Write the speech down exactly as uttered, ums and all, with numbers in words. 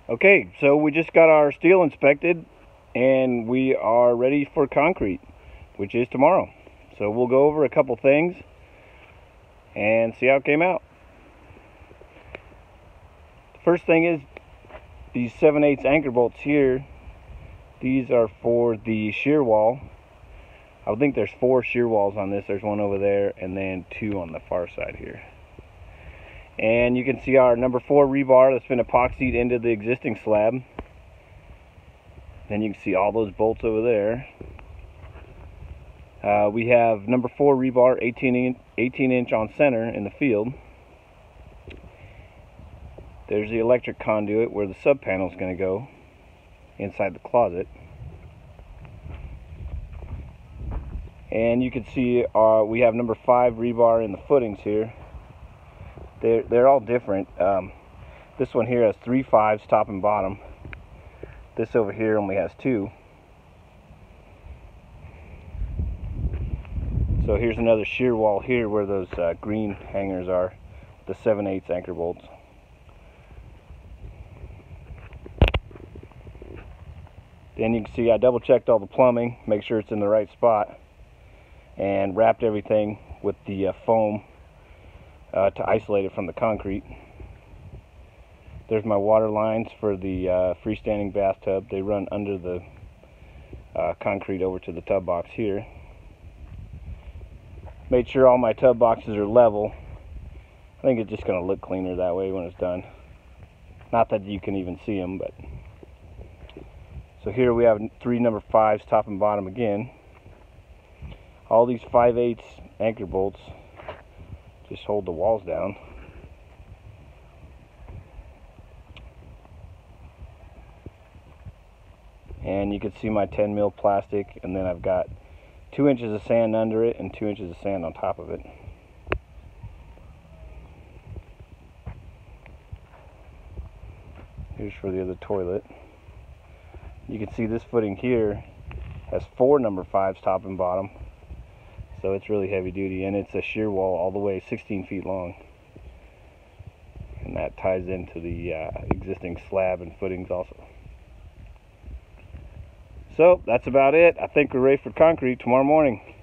Okay, so we just got our steel inspected and we are ready for concrete, which is tomorrow. So we'll go over a couple things and see how it came out. The first thing is these seven eighths anchor bolts here. These are for the shear wall. I think there's four shear walls on this. There's one over there and then two on the far side here. And you can see our number four rebar that's been epoxied into the existing slab. Then you can see all those bolts over there. Uh, we have number four rebar, eighteen inch on center in the field. There's the electric conduit where the sub panel is going to go inside the closet. And you can see uh, we have number five rebar in the footings here. They're, they're all different. Um, this one here has three fives top and bottom. This over here only has two. So here's another shear wall here where those uh, green hangers are, the seven eighths anchor bolts. Then you can see I double checked all the plumbing, make sure it's in the right spot, and wrapped everything with the uh, foam uh, to isolate it from the concrete. There's my water lines for the uh, freestanding bathtub. They run under the uh, concrete over to the tub box here. Made sure all my tub boxes are level. I think it's just going to look cleaner that way when it's done. Not that you can even see them, but... So here we have three number fives top and bottom again. All these five eighths anchor bolts just hold the walls down. And you can see my ten mil plastic, and then I've got two inches of sand under it and two inches of sand on top of it. Here's for the other toilet. You can see this footing here has four number fives top and bottom. So it's really heavy duty, and it's a shear wall all the way sixteen feet long. And that ties into the uh, existing slab and footings also. So that's about it. I think we're ready for concrete tomorrow morning.